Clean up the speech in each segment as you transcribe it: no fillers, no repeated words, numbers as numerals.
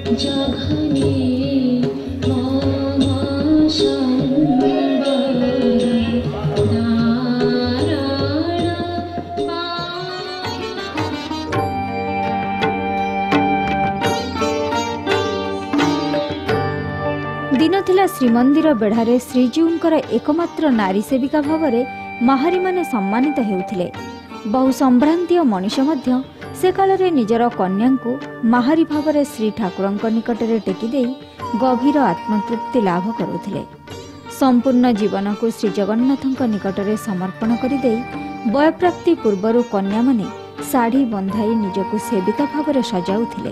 दिन थिला श्रीमंदिर बेढ़ारे श्रीजीउंकर एकमात्र नारी सेविका भाव में महारी माने सम्मानित हेउथिले। बहु संभ्रांतीय मनीष मध्य से काल रे निजर कन्या को महारी भाव में श्री ठाकुरंक निकटरे टेकी देई गभीर आत्मतृप्ति लाभ करुथिले। संपूर्ण जीवन को श्री जगन्नाथंक निकटरे समर्पण करि देई वयप्राप्ति पूर्वरु कन्या माने साड़ी बंधाई निजको सेविका भाव में सजाउथिले।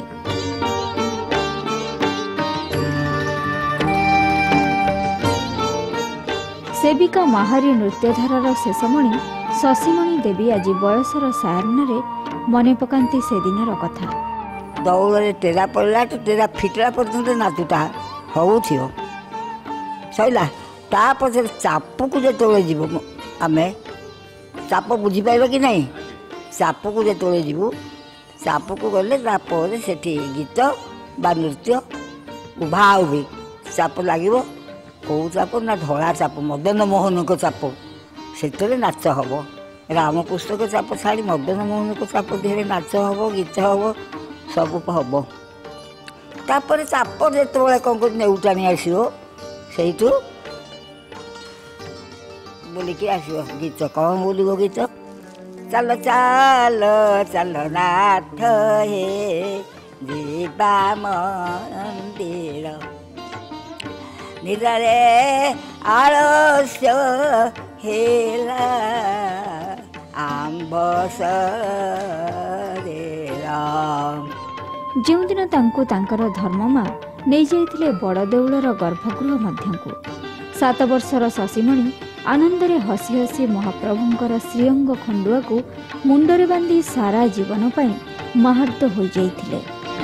सेविका महारी नृत्यधारार शेषमणि शशिमणि देवी आज बयसर सायान्न मने पकांती से दिनर कथा। दौड़े टेरा पड़ा तो टेरा फिटला पर्यंत नाचुटा हूँ सैला तापर चाप को जो जीव आम चाप बुझीपार कि नहीं चाप को जो जीवु चाप को गले से गीत बा नृत्य उभा उभी चाप लगे कौ चाप ना धला चाप मदन मोहन को चाप से नाच हम रामकृष्ण को चाप छाड़ी मदन मोहन को चाप देहरे नाच हम गीत हम सब हम तापर चाप जो कौन कर नेउटाणी आसो से बोलिकी आसो गीत कौन बोलो गीत चल चल चल नाथ हे जीवा मंदिर निरे आलस्य हेला आंबस जो दिन तांको तांकर धर्ममा नहीं जाइथिले बड़ देउलर गर्भगृह मध्यकू 7 वर्षर शशिमणि आनंदरे हसी हसी महाप्रभुंकर श्रीअंग खंडुआ को मुंडरे बांधी सारा जीवन पाई महार्त हो जाइथिले।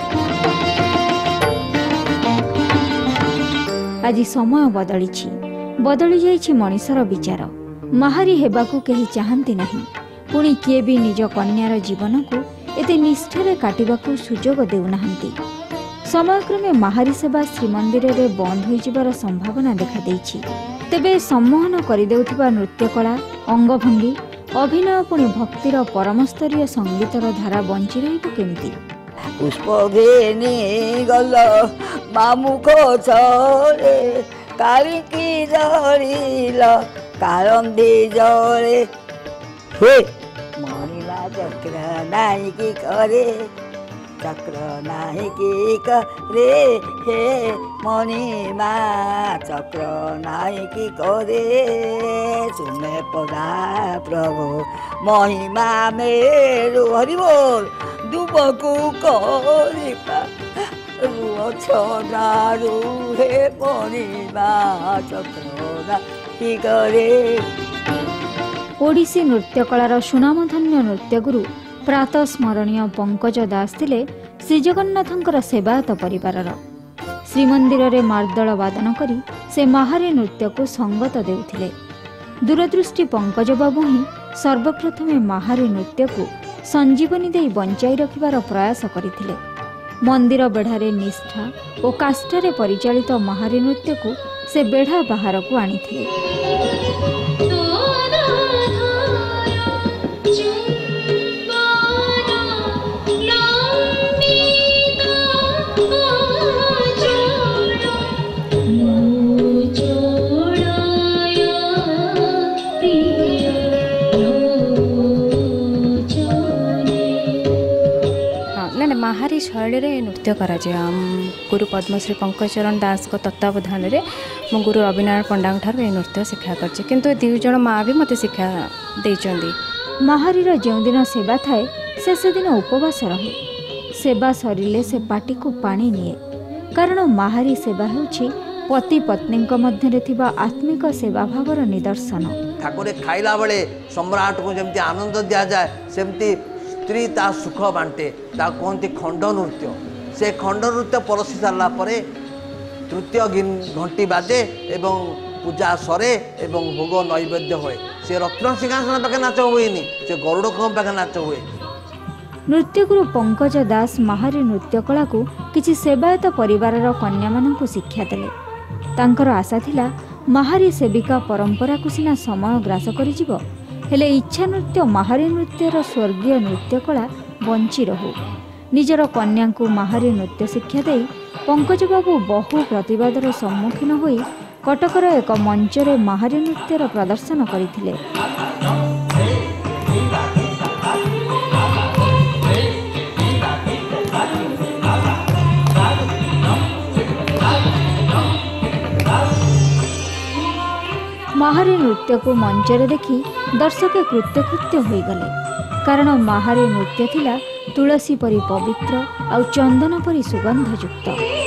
आज समय बदली जाइछि मनीषर विचार। महारी हेबाकू केही चाहंती नहीं, पुणी किए भी निज कन्यार जीवन को एते निष्ठारे काटिबाकू सुजोग देउनाहांती। समयक्रमे महारी सेवा श्रीमंदिर रे बंद हो जिबार संभावना देखा देइछि। तेबे सम्मोहन करिदेउथिबा नृत्यकला अंगभंगी अभिनय पुणी भक्तिर परमस्तरीय संगीतर धारा बंची रहिबो केमिति। पुष्प घेनी गल मामुख छरे कारिकी जड़िल कारंदी जड़े हे मणिला चक्र नाई की करे चक्र नाई की करे हे मणिमा चक्र नाई की करे सुने पदा प्रभु महिमा मेरु हरि बोल दुबकू करिपा रुओ छनारु हे मणिमा चक्र नाई करे। ओडिसी नृत्यकलार सुनामधन्य नृत्यगुरु प्रातः स्मरणीय पंकज दास थिले श्रीजगन्नाथंकर सेवायत परिवारर। श्रीमंदिर रे मार्दल वादन करी से महारी नृत्य को संगत देउथिले। दूरदृष्टि पंकज बाबू ही सर्वप्रथमे महारी नृत्य को संजीवनी दे बंचाई रखिबार प्रयास करथिले। मंदिर बेढ़ारे निष्ठा और काष्ठारे परिचालित महारी नृत्य को से बेढ़ा बाहर को आनिथिले। महारी शैली नृत्य कर गुरु पद्मश्री पंकजचरण दास को तत्वावधान में मो गुरु रविनारायण पंडा ठार नृत्य शिक्षा कर किंतु दुई जन माँ भी मत शिक्षा देइचंदी। महारी जो दिन सेवा थाए से दिन उपवास रहे। सेवा सरिले से पाटी को पानी निए कारण महारी सेवा होछि पति पत्नी मध्य थिबा आत्मिक सेवा भावर निदर्शन। ठाकुर खाइला बेले सम्राट को जमती आनंद दिया जाए सेमती स्त्री ता सुख बांटे ता कहते खंड नृत्य। से खंड नृत्य परसी सारा तृतीय घंटी बाजे एवं पूजा सरे एवं भोग नैवेद्य हुए। से रत्न सिंहासन पाखे नाच हुए से गरुड़ खम पाखे नाच हुए। नृत्यगुरु पंकज दास महारी नृत्यकला को किछि सेवायत परिवारर कन्यामानंकु शिक्षा देले। तांकर आशा थिला महारी सेविका परंपरा को सिना समय ग्रास करिजिबो, हेले इच्छा नृत्य महारी नृत्यर स्वर्गीय नृत्यकला बंची रहू। निजर कन्या को महारी नृत्य शिक्षा दे पंकज बाबू बहु प्रतिवादर सम्मुखीन होई कटकर एक मंचरे महारी नृत्यर प्रदर्शन करथिले। महारी नृत्य को मंचरे देखि दर्शक कृत्यकृत्य हो गले, कारण महारी नृत्य थिला तुलसी परी पवित्र और चंदन परी सुगंधयुक्त।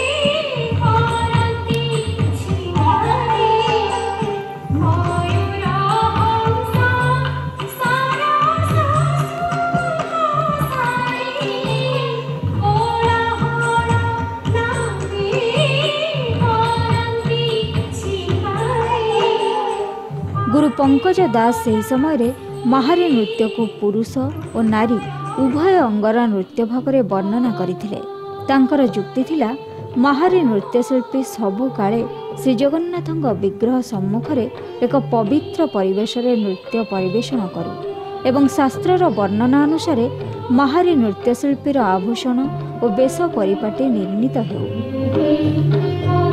गुरु पंकज दास से समय रे महारी नृत्य को पुरुष और नारी उभय अंगरा नृत्य भाव में वर्णना करथिले। तांकर युक्ति थिला महारी नृत्यशिल्पी सबु काले श्री जगन्नाथଙ୍କ विग्रह सम्मुखरे एक पवित्र परिवेश रे नृत्य परिवेषण करू एवं शास्त्रर वर्णना अनुसार महारी नृत्यशिल्पीर आभूषण और वेश परिपाटी निर्णीत हेउ।